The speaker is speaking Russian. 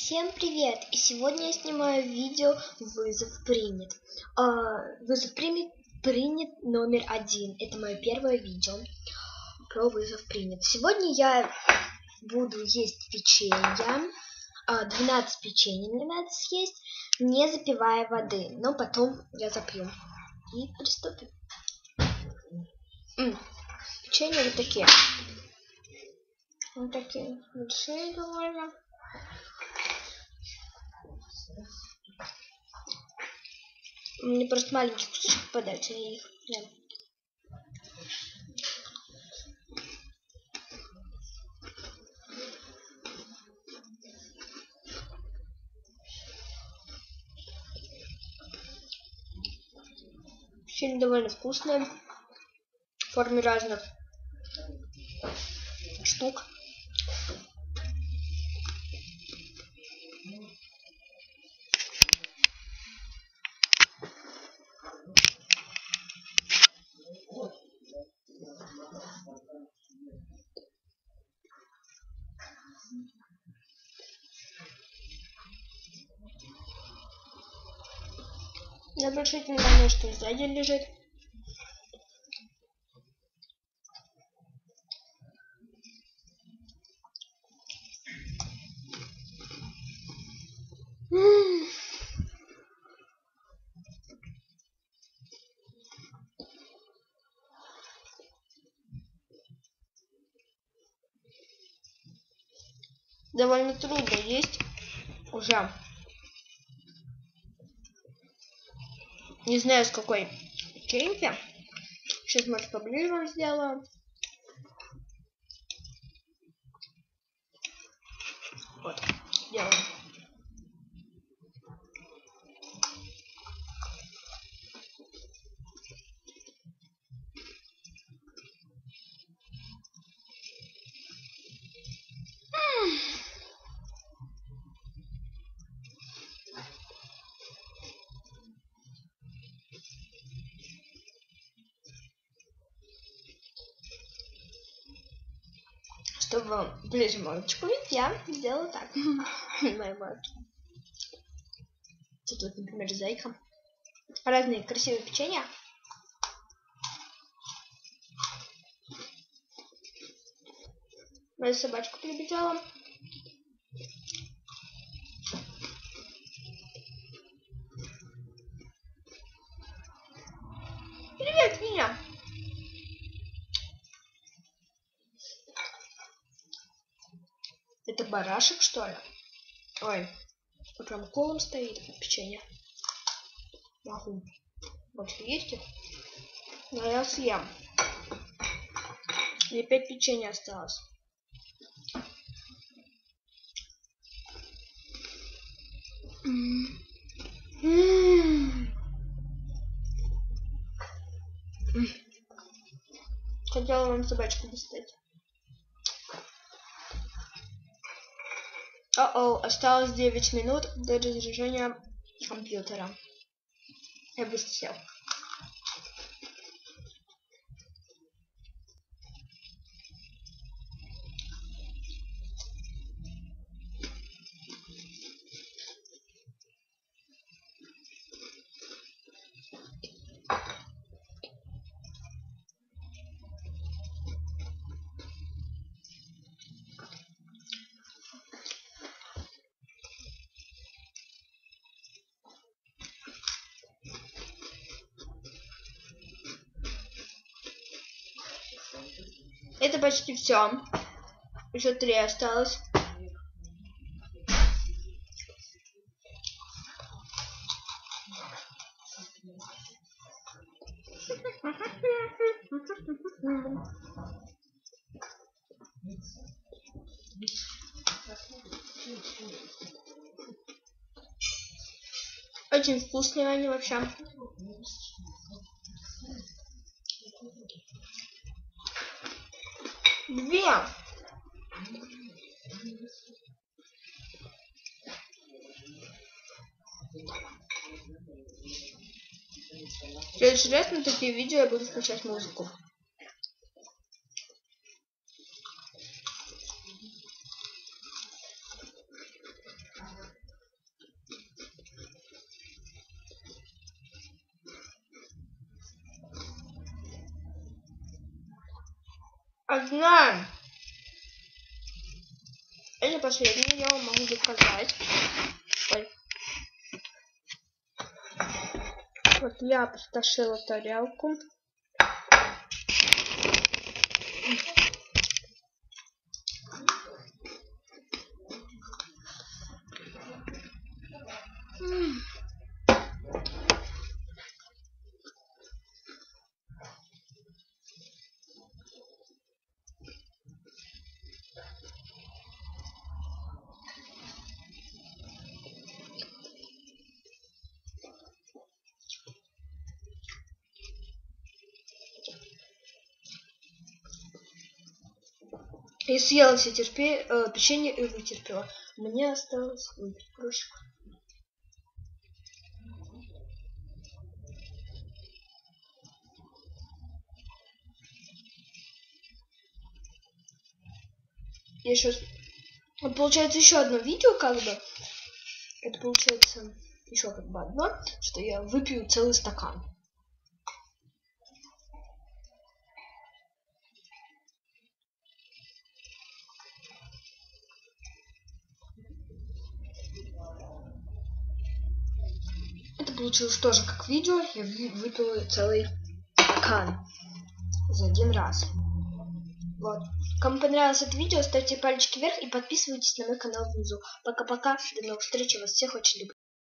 Всем привет! И сегодня я снимаю видео «Вызов принят». Вызов принят номер 1. Это мое первое видео про вызов принят. Сегодня я буду есть печенье. 12 печений мне надо съесть, не запивая воды. Но потом я запью. И приступим. Печенья вот такие. Вот такие большие довольно. Мне просто маленькие кусочки попадаются, я их ем. Печенье довольно вкусное, в форме разных штук. Я обращайте внимание, что сзади лежит. Довольно трудно есть уже. Не знаю, с какой печеньки. Сейчас, может, поближе вам сделаю. Вот, делаем. Чтобы ближе мордочку видеть, я сделала так. Моя мордочка. Тут, например, зайка. Разные красивые печенья. Моя собачка прибежала. Привет, Ниня. Это барашек, что ли? Ой, прям колом стоит печенье. Могу больше есть их. Но я съем. И 5 печенья осталось. Хотела вам собачку достать. Осталось 9 минут до разрешения компьютера. Я быстро сел. Это почти все. Еще 3 осталось. Очень вкусные они вообще. Две. В следующий раз на такие видео я буду включать музыку. одна. Это последнее, я вам могу доказать. Ой. Вот я опустошила тарелку. И съела все печенье и вытерпела. Мне осталось выпить кружку. Еще получается еще одно видео, как бы. Это получается еще как бы одно, что я выпью целый стакан. Это получилось тоже как видео, я выпила целый стакан за один раз. Вот. Кому понравилось это видео, ставьте пальчики вверх и подписывайтесь на мой канал внизу. Пока-пока, до новых встреч, я вас всех очень люблю.